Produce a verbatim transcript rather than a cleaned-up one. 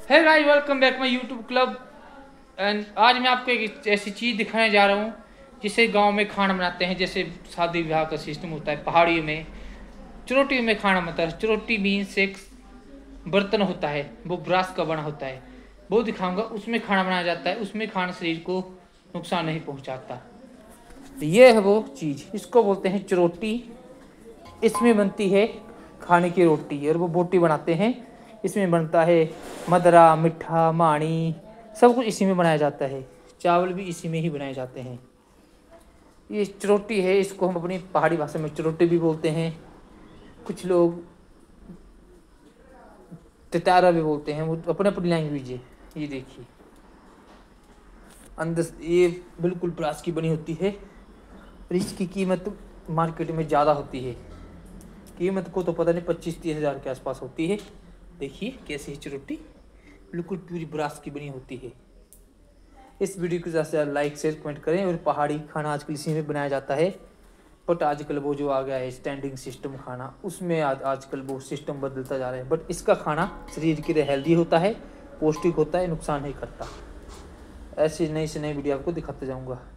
है guys, welcome back my YouTube club. And आज मैं आपको एक ऐसी चीज़ दिखाने जा रहा हूँ जिसे गांव में खाना बनाते हैं। जैसे शादी विवाह का सिस्टम होता है, पहाड़ियों में चुरोटी में खाना बनता है। चुरोटी मीन्स एक बर्तन होता है, वो ब्रास का बना होता है, वो दिखाऊंगा। उसमें खाना बनाया जाता है, उसमें खाना शरीर को नुकसान नहीं पहुँचाता। ये है वो चीज़, इसको बोलते हैं चुरोटी। इसमें बनती है खाने की रोटी, और वो बोटी बनाते हैं। इसमें बनता है मदरा, मिठा, माणी, सब कुछ इसी में बनाया जाता है। चावल भी इसी में ही बनाए जाते हैं। ये चरोटी है, इसको हम अपनी पहाड़ी भाषा में चरोटी भी बोलते हैं। कुछ लोग तितारा भी बोलते हैं, वो अपने अपनी लैंग्वेज है। ये देखिए, अंदर ये बिल्कुल ब्रास की बनी होती है, और इसकी कीमत मार्केट में ज़्यादा होती है। कीमत को तो पता नहीं, पच्चीस तीस हज़ार के आसपास होती है। देखिए कैसी है चुरोटी, बिल्कुल पूरी ब्रास की बनी होती है। इस वीडियो को ज़्यादा से ज़्यादा लाइक शेयर कमेंट करें। और पहाड़ी खाना आजकल इसी में बनाया जाता है, बट आजकल वो जो आ गया है स्टैंडिंग सिस्टम खाना, उसमें आज आजकल वो सिस्टम बदलता जा रहा है। बट इसका खाना शरीर के लिए हेल्दी होता है, पौष्टिक होता है, नुकसान नहीं करता। ऐसी नई से नई वीडियो आपको दिखाते जाऊँगा।